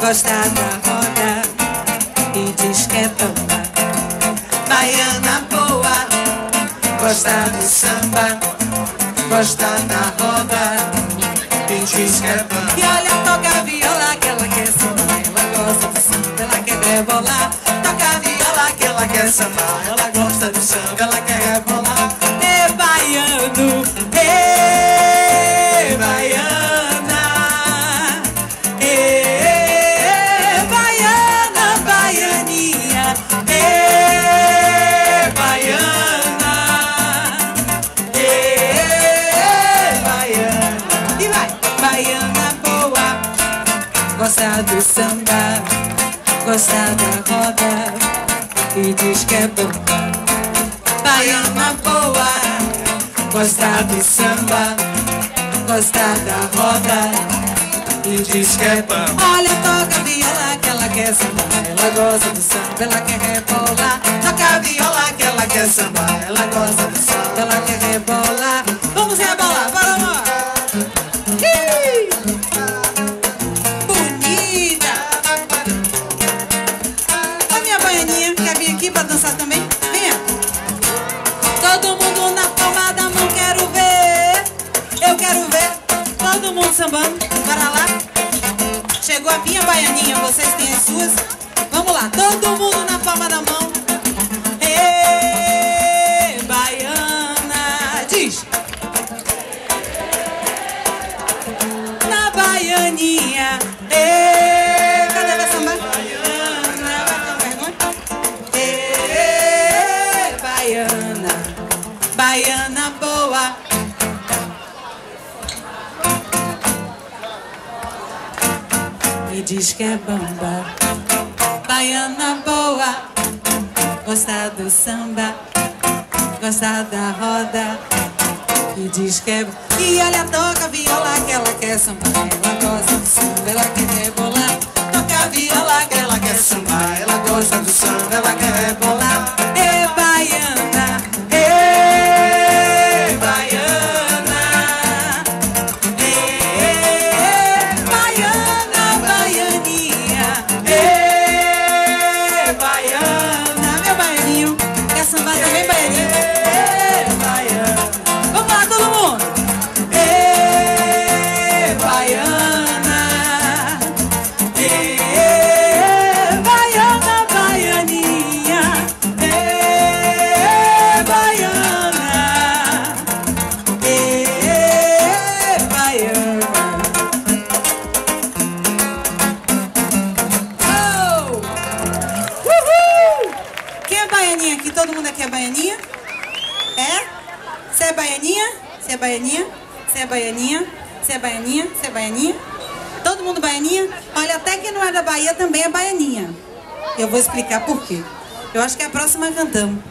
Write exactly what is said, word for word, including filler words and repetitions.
gosta da roda e diz que é bamba. Baiana boa, gosta do samba, gosta da roda e diz que é bamba. E olha, toca a viola que ela quer sambar, ela gosta do samba, ela quer rebolar. Toca a viola que ela quer sambar, ela gosta do samba, ela quer rebolar. É baiano, é baiana, é baiana, baianinha, é baiana, é baiana. E vai, baiana boa, gosta do samba, gosta da roda e diz que é bamba. Baiana boa, gosta do samba, gosta da roda e diz que é bamba. Olha, toca a viola que ela quer sambar, ela gosta do samba, ela quer rebolar. Toca a viola que ela quer sambar, ela gosta do samba, ela quer rebolar. Vamos rebolar, bora lá! Bonita! Ó, minha baianinha, quer vir aqui pra dançar também? Venha! Todo mundo na palma da mão, quero ver. Eu quero ver todo mundo sambando. Para lá. Chegou a minha baianinha, vocês têm as suas. Vamos lá, todo mundo na palma da mão. Ê, baiana, diz. Na baianinha. Ê, cadê vai sambar? Baiana, vai ter vergonha? Ê, baiana. Baiana boa, me diz que é bamba. Baiana boa, gosta do samba, gosta da roda e diz que é bamba. E olha, toca a viola que ela quer sambar, ela gosta do samba, ela quer rebolar. Toca a viola que ela quer sambar, ela gosta do samba, ela quer rebolar. É baiana, é baiana, é baiana, baianinha, é baiana. Meu baianinho, quer sambar também, baianinho? É baiana. Vamos lá, todo mundo. É baiana, é baiana, baianinha, é baiana, é baiana. Oh! Uhul! Quem é baianinha aqui? Todo mundo aqui é baianinha? É? Você é baianinha? Você é baianinha? Você é baianinha? Você é baianinha? Você é baianinha? Todo mundo baianinha? Olha, até quem não é da Bahia também é baianinha. Eu vou explicar por quê. Eu acho que a próxima cantamos.